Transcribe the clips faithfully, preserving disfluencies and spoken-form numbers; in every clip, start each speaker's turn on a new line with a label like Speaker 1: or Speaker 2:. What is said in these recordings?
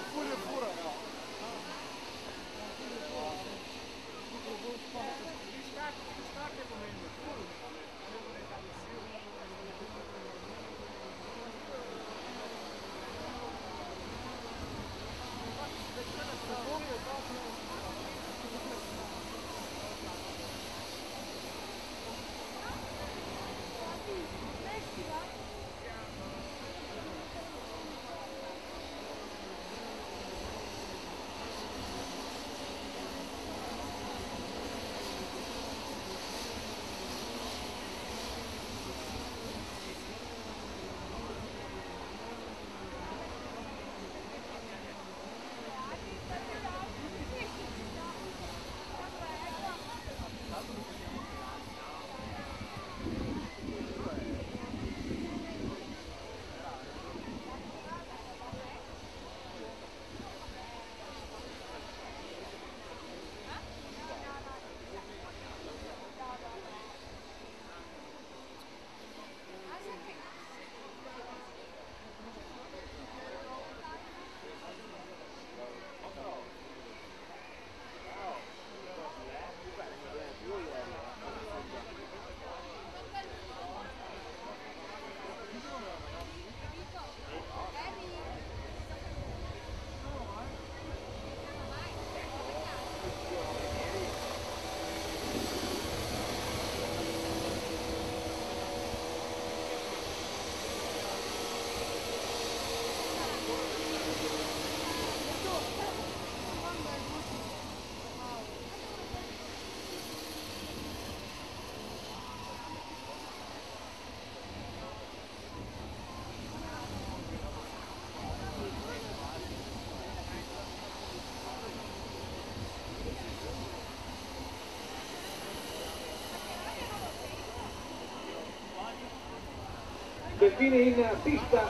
Speaker 1: Delfini in pista,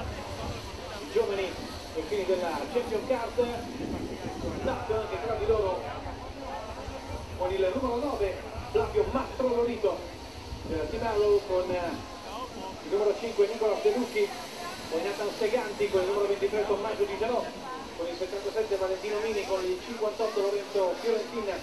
Speaker 1: i giovani delfini della Champion Cup, Duck che tra di loro con il numero nove Flavio Mastrolonito della Team Arrow, con il numero cinque Nicolas De Lucchi, con Nathan Seganti, con il numero ventitré Tommaso Di Gianò, con il settantasette Valentino Mini, con il cinquantotto Lorenzo Fiorentina,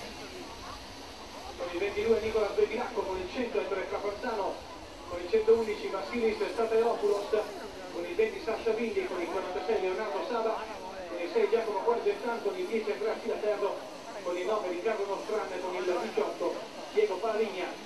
Speaker 1: con il ventidue Nicolas Bevilacco, con il cento Ettore Capanzano, con il centoundici Vassilis Stateopoulos, con il venti Sasha Vindi, con il quarantasei Leonardo Saba, con il sei Giacomo Guargentan, con il dieci Andrea Filaterro, con il nove Riccardo Nostran, con il diciotto Diego Paravigna.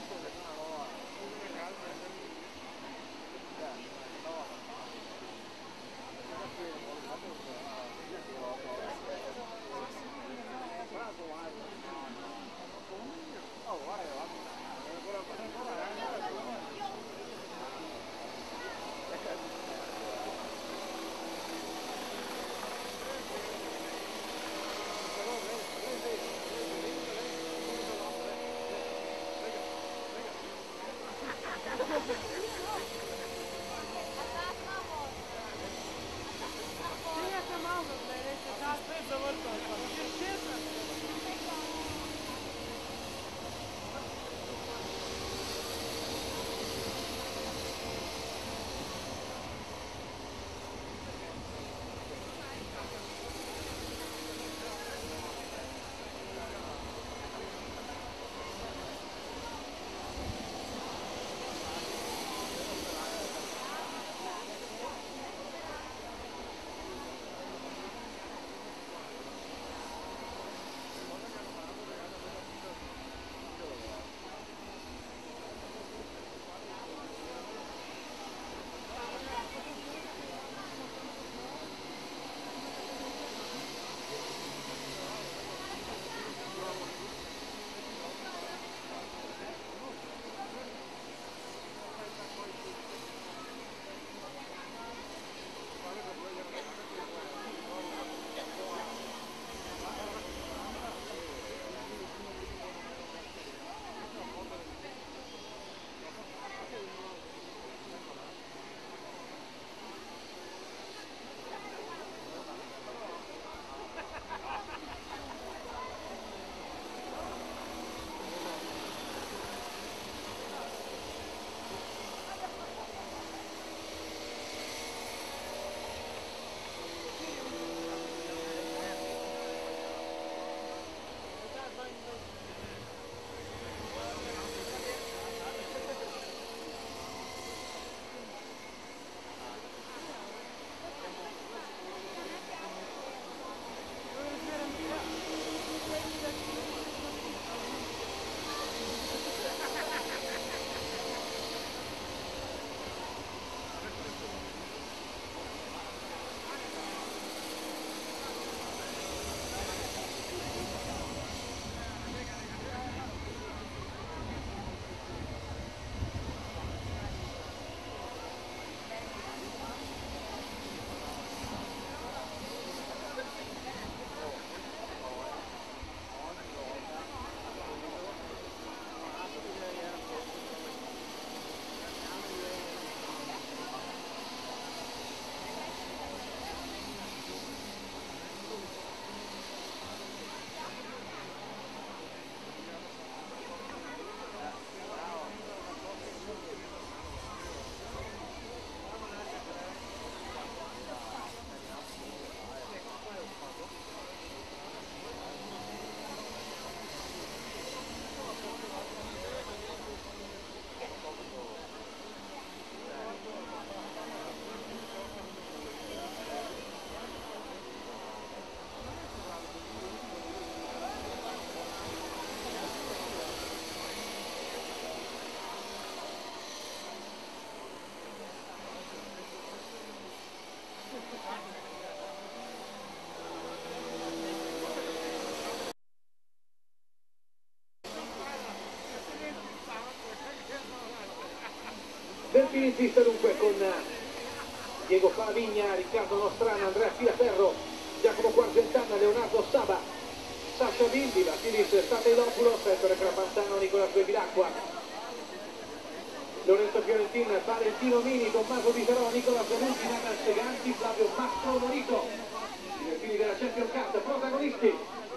Speaker 1: Delfini in pista dunque con Diego Falavigna, Riccardo Nostrana, Andrea Filaferro, Giacomo Quargentana, Leonardo Saba, Sasha Bindi, Vasilis Statelopoulos, Ettore Crapantano, Nicola Bevilacqua, Lorenzo Fiorentin, Valentino Mini, Tommaso Viterò, Nicola Zanucci, Nana Seganti, Flavio Mastro Morito. I delfini della Champions Cup, protagonisti.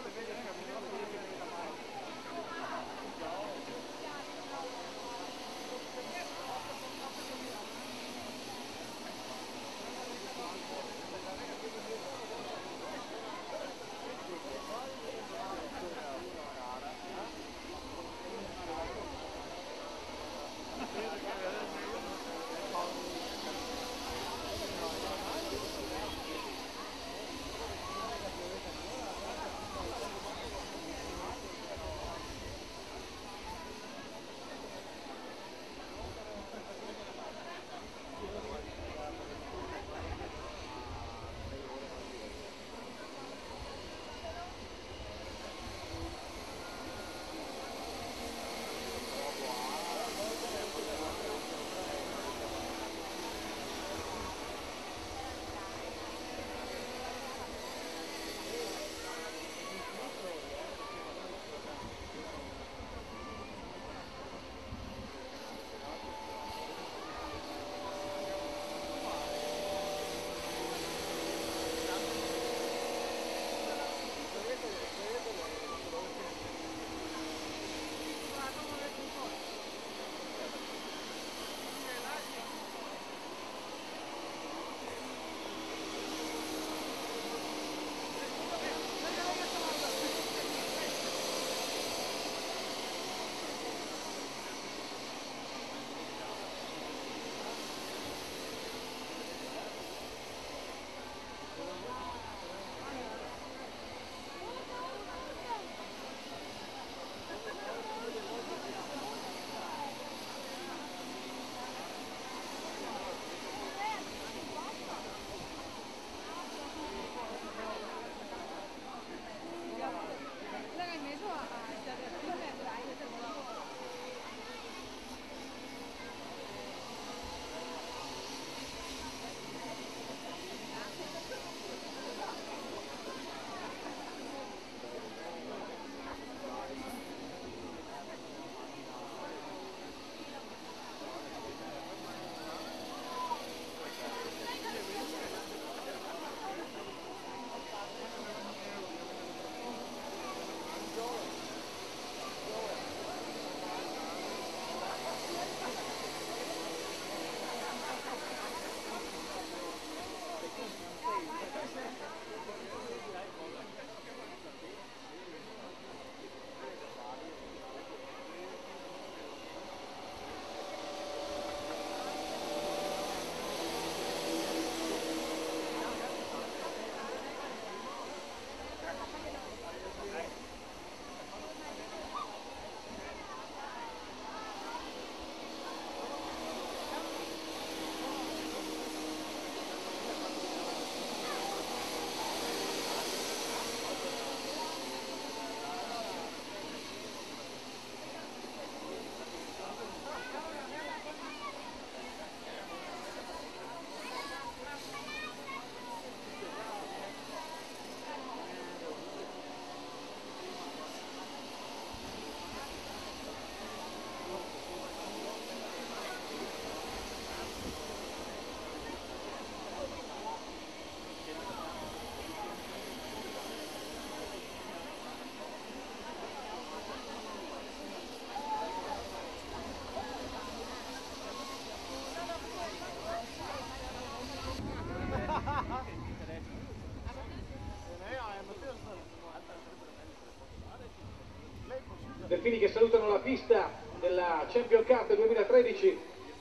Speaker 1: Delfini che salutano la pista della Champions Cup duemilatredici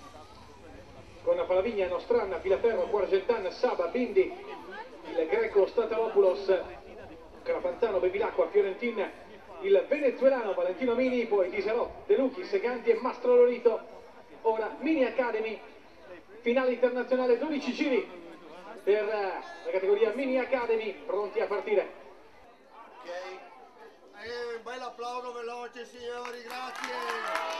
Speaker 1: con Falavigna, Nostranna, Filaferro, Quargentan, Saba, Bindi, il greco Statelopoulos, Crapantano, Bevilacqua, Fiorentin, il venezuelano Valentino Mini, poi Diserò, De Luchi, Seganti e Mastro Lorito. Ora Mini Academy, finale internazionale, dodici giri per la categoria Mini Academy, pronti a partire.
Speaker 2: Ok, eh, un bel applauso veloce signori, grazie.